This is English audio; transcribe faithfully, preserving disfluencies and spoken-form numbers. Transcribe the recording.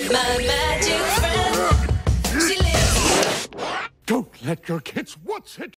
My magic friend. She lives. Don't let your kids. What's it?